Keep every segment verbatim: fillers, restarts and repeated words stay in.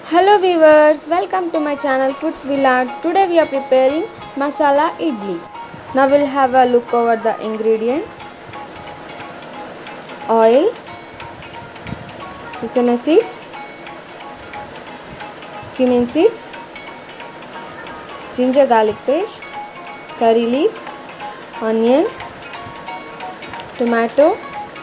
Hello viewers, welcome to my channel Foods Village. Today we are preparing Masala Idli. Now we'll have a look over the ingredients. Oil, sesame seeds, cumin seeds, ginger garlic paste, curry leaves, onion, tomato,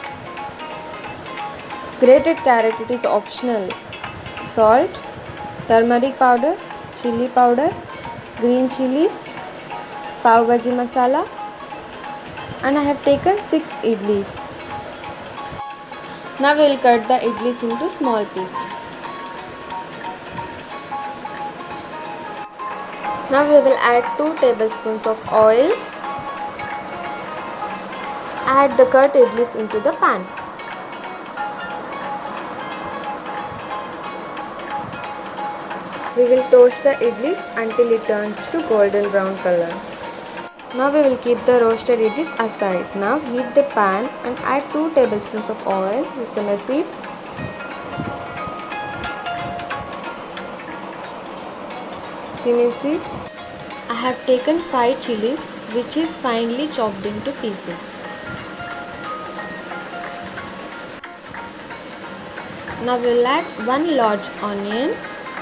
grated carrot, it is optional, salt, turmeric powder, chili powder, green chilies, pav bhaji masala, and I have taken six idlis. Now we will cut the idlis into small pieces. Now we will add two tablespoons of oil. Add the cut idlis into the pan. We will toast the idlis until it turns to golden brown color. Now we will keep the roasted idlis aside. Now heat the pan and add two tablespoons of oil, sesame seeds, cumin seeds. I have taken five chilies which is finely chopped into pieces. Now we will add one large onion,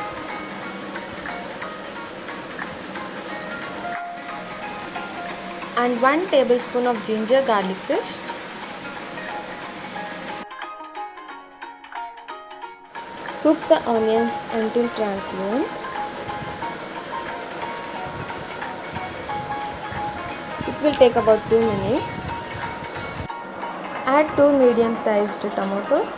and one tablespoon of ginger garlic paste. Cook the onions until translucent. It will take about two minutes. Add two medium sized tomatoes.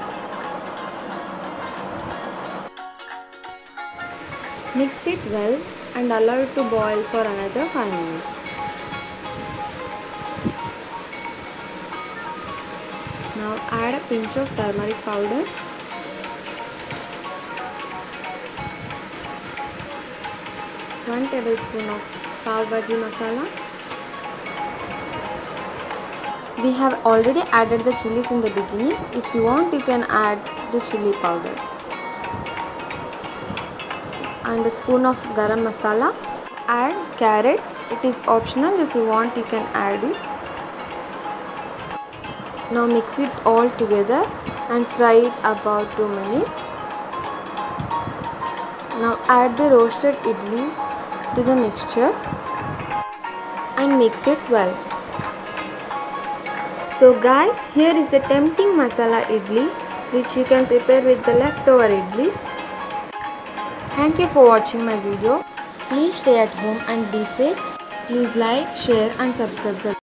Mix it well and allow it to boil for another five minutes. Now add a pinch of turmeric powder, one tablespoon of pav bhaji masala. We have already added the chilies in the beginning. If you want, you can add the chili powder. And a spoon of garam masala. Add carrot. It is optional. If you want, you can add it. Now mix it all together and fry it about two minutes. Now add the roasted idlis to the mixture and mix it well. So guys, here is the tempting masala idli which you can prepare with the leftover idlis. Thank you for watching my video. Please stay at home and be safe. Please like, share and subscribe.